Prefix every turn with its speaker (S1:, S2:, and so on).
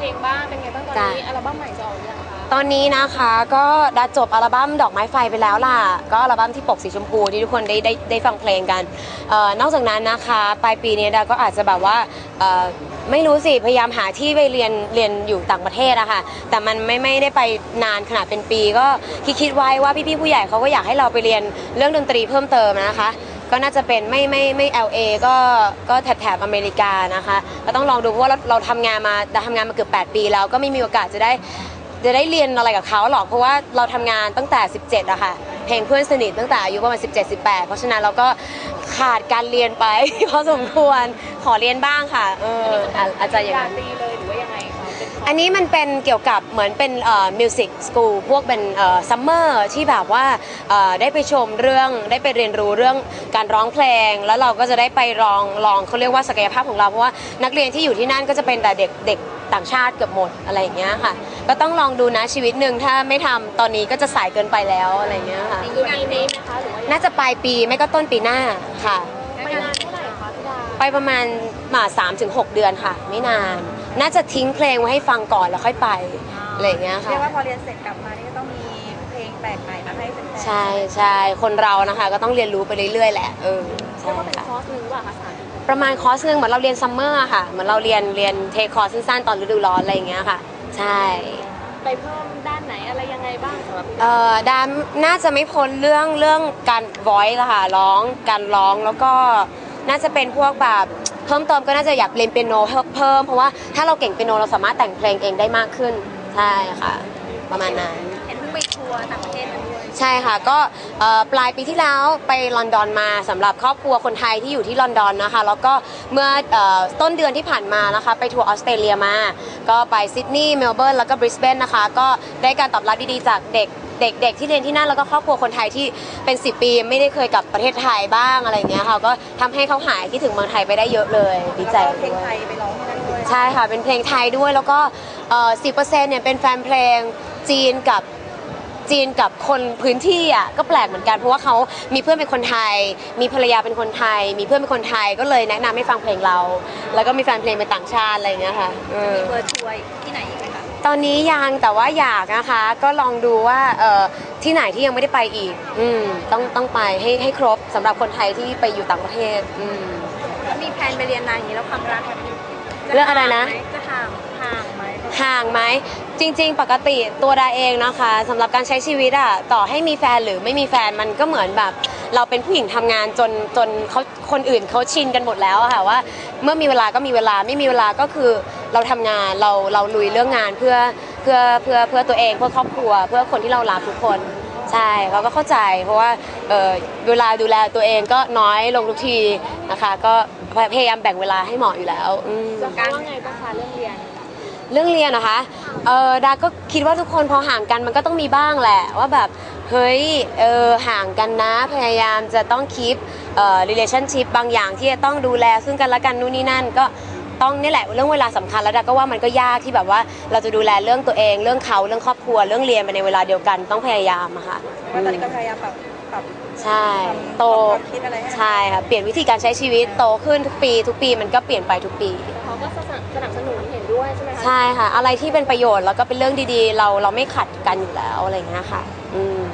S1: งบ้างเป็นไงบ้างตอนนี้อัลบั้มใหม่จะออกยังคะ
S2: ตอนนี้นะคะก็ได้จบอัลบั้มดอกไม้ไฟไปแล้วล่ะก็อัลบั้มที่ปกสีชมพูที่ทุกคนได้ฟังเพลงกันนอกจากนั้นนะคะปลายปีนี้ดาก็อาจจะแบบว่าไม่รู้สิพยายามหาที่ไปเรียนอยู่ต่างประเทศอะค่ะแต่มันไม่ได้ไปนานขนาดเป็นปีก็คิดไว้ว่าพี่ผู้ใหญ่เขาก็อยากให้เราไปเรียนเรื่องดนตรีเพิ่มเติมนะคะก็น่าจะเป็นไม่ LA ก็แถบอเมริกานะคะก็ต้องลองดูเพราะว่าเราทำงานมาเกือบ8 ปีแล้วก็ไม่มีโอกาสจะได้เรียนอะไรกับเขาหรอกเพราะว่าเราทำงานตั้งแต่17อะค่ะเพลงเพื่อนสนิทตั้งแต่อายุประมาณ17-18เพราะฉะนั้นเราก็ขาดการเรียนไป พอสมควรขอเรียนบ้างค่ะอาจจะอย่างนั้น
S1: เลยหรือว่ายังไงคะ
S2: อันนี้มันเป็นเกี่ยวกับเหมือนเป็นมิวสิกสคูลพวกเป็นซัมเมอร์ที่แบบว่าได้ไปชมเรื่องได้ไปเรียนรู้เรื่องการร้องเพลงแล้วเราก็จะได้ไปลองเขาเรียกว่าศักยภาพของเราเพราะว่านักเรียนที่อยู่ที่นั่นก็จะเป็นแต่เด็กต่างชาติเกือบหมดอะไรอย่างเงี้ยค่ะก็ต้องลองดูนะชีวิตหนึ่งถ้าไม่ทำตอนนี้ก็จะสายเกินไปแล้วอะไรเงี้ยค่ะ
S1: งานนี้ไหมคะหรือว่า
S2: น่าจะปลายปีไม่ก็ต้นปีหน้าค่ะ
S1: ไปนานเท่าไหร่คะพี่ดา
S2: ไปประมาณ3-6 เดือนค่ะไม่นานน่าจะทิ้งเพลงไว้ให้ฟังก่อนแล้วค่อยไปอะไรเงี้ยค่ะ
S1: เรียกว่าพอเรียนเสร็จกลับมานี่ก็ต้องมีเพลงแปลกใหม่มาให้แฟนๆ
S2: ใช่คนเรานะคะก็ต้องเรียนรู้ไปเรื่อยๆแหละ
S1: ใช่ค่ะคอร์สนึงว่าคะ
S2: ประมาณคอร์สนึงเหมือนเราเรียนซัมเมอร์ค่ะเหมือนเราเรียนเทคคอร์สสั้นๆตอนฤดูร้อนอะไรอย่างเงี้ยค่ะใช่
S1: ไปเพิ่มด้านไหนอะไรยังไงบ้างสำหรับ
S2: ดามน่าจะไม่พ้นเรื่องการ voice ละค่ะการร้องแล้วก็น่าจะเป็นพวกแบบเพิ่มเติมก็น่าจะอยากเรียนเปียโนเพิ่มเพราะว่าถ้าเราเก่งเปียโนเราสามารถแต่งเพลงเองได้มากขึ้นใช่ค่ะประมาณนั้น
S1: เห็นเพิ่งไปทัวร์ต่างประเทศมาด้วย
S2: ใช่ค่ะก็ปลายปีที่แล้วไปลอนดอนมาสำหรับครอบครัวคนไทยที่อยู่ที่ลอนดอนนะคะแล้วก็เมื่อต้นเดือนที่ผ่านมานะคะไปทัวร์ออสเตรเลียมาก็ไปซิดนีย์เมลเบิร์นแล้วก็บริสเบนนะคะก็ได้การตอบรับดีๆจากเด็กที่เรียนที่นั่นแล้วก็ครอบครัวคนไทยที่เป็น10 ปีไม่ได้เคยกลับประเทศไทยบ้างอะไรเงี้ยค่ะก็ทำให้เขาหายคิดถึงเมืองไทยไปได้เยอะเลยดีใจ
S1: เพลงไทยไปร้องที่นั่นด้วย
S2: ใช่ค่ะเป็นเพลงไทยด้วยแล้วก็10%เนี่ยเป็นแฟนเพลงจีนกับคนพื้นที่อ่ะก็แปลกเหมือนกันเพราะว่าเขามีเพื่อนเป็นคนไทยมีภรรยาเป็นคนไทยมีเพื่อนเป็นคนไทยก็เลยแนะนำให้ฟังเพลงเราแล้วก็มีแฟนเพลงเป็นต่างชาติอะไรเงี้ยค่ะ
S1: มีเบอร์ทัวร์ที่ไหนอีกไหมคะ
S2: ตอนนี้ยังแต่ว่าอยากนะคะก็ลองดูว่าที่ไหนที่ยังไม่ได้ไปอีกต้องไปให้ครบสำหรับคนไทยที่ไปอยู่ต่างประเทศ
S1: แล้วมีแพลนไปเรียนนานอย่างนี้แล้วความรัก
S2: เรื่องอะไรนะ
S1: จะห่
S2: างไหมจริงๆปกติตัวดาเองนะคะสำหรับการใช้ชีวิตอะต่อให้มีแฟนหรือไม่มีแฟนมันก็เหมือนแบบเราเป็นผู้หญิงทำงานจนเขาคนอื่นเขาชินกันหมดแล้วอะค่ะว่าเมื่อมีเวลาก็มีเวลาไม่มีเวลาก็คือเราทำงานเราลุยเรื่องงานเพื่อตัวเองเพื่อครอบครัวเพื่อคนที่เรารักทุกคนใช่เขาก็เข้าใจเพราะว่าเวลาดูแลตัวเองก็น้อยลงทุกทีนะคะก็พยายามแบ่งเวลาให้เหมาะอยู่แล้ว
S1: การว่าไงบ้างคะเรื่องเรีย
S2: นนะคะดาก็คิดว่าทุกคนพอห่างกันมันก็ต้องมีบ้างแหละว่าแบบเฮ้ยห่างกันนะพยายามจะต้องคีปrelationship บางอย่างที่จะต้องดูแลซึ่งกันและกันนู่นนี่นั่นก็ต้องนี่แหละเรื่องเวลาสำคัญแล้วดาก็ว่ามันก็ยากที่แบบว่าเราจะดูแลเรื่องตัวเองเรื่องเขาเรื่องครอบครัวเรื่องเรียนไปในเวลาเดียวกันต้องพยายามอะค่ะ
S1: ว่าตอนนี้ก็พยายามปรับ
S2: ใช่โตใช่ค่ะเปลี่ยนวิธีการใช้ชีวิตโตขึ้นทุกปีมันก็เปลี่ยนไปทุกปี
S1: เขาก็สนับสนุนเห็นด้วยใช่ไหมคะ
S2: ใช่ค่ะอะไรที่เป็นประโยชน์แล้วก็เป็นเรื่องดีๆเราไม่ขัดกันอยู่แล้วอะไรอย่างเงี้ยค่ะ